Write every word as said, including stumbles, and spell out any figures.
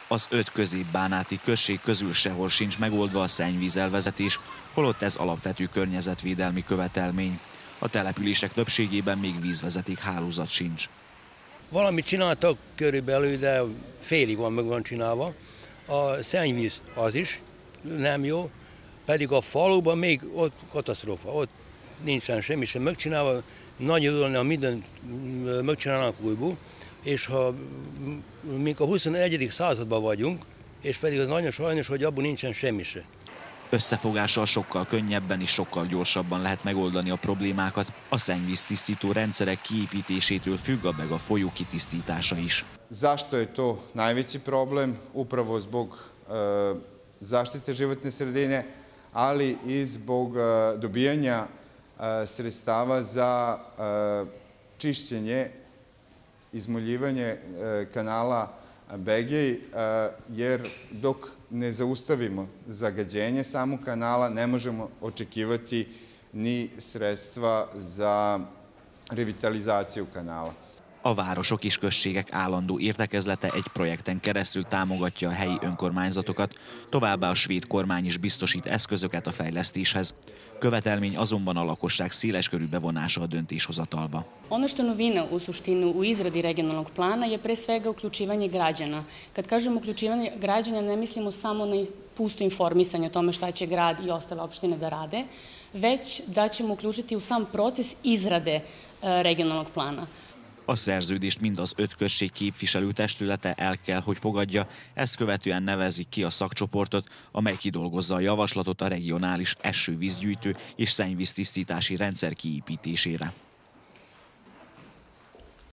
Az öt középbánáti község közül sehol sincs megoldva a szennyvízelvezetés, holott ez alapvető környezetvédelmi követelmény. A települések többségében még vízvezeték hálózat sincs. Valamit csináltak körülbelül, de félig van meg van csinálva. A szennyvíz az is nem jó, pedig a faluban még ott katasztrófa, ott nincsen semmi sem megcsinálva. Nagy örülne, ha mindent megcsinálnak újból, és ha mink a huszonegyedik században vagyunk, és pedig az nagyon sajnos, hogy abban nincsen semmi se. Összefogással sokkal könnyebben és sokkal gyorsabban lehet megoldani a problémákat. A szennyvíztisztító rendszerek kiépítésétől függ a Bega folyó kitisztítása is. Zašto je to najveći problem? Upravo zbog e, zaštite životne sredine, ali i zbog e, dobijanja e, sredstava za e, čišćenje, izmuljivanje e, kanala Begej, jer dok ne zaustavimo zagađenje samog kanala, ne možemo očekivati ni sredstva za revitalizáció kanala. A városok és községek állandó értekezlete egy projekten keresztül támogatja a helyi önkormányzatokat, továbbá a svéd kormány is biztosít eszközöket a fejlesztéshez. Követelmény azonban a lakosság széleskörű bevonása a döntéshozatalba. Ono što je novina u suštinu u izradi regionalnog plana je pre svega uključivanje građana. Kad kažemo uključivanje građana ne mislimo samo na pusto informisanje o tome šta će grad i ostale opštine da rade, već da ćemo uključiti u sam proces izrade regionalnog plana. A szerződést mind az öt község képviselőtestülete el kell, hogy fogadja, ezt követően nevezik ki a szakcsoportot, amely kidolgozza a javaslatot a regionális esővízgyűjtő és szennyvíztisztítási rendszer kiépítésére.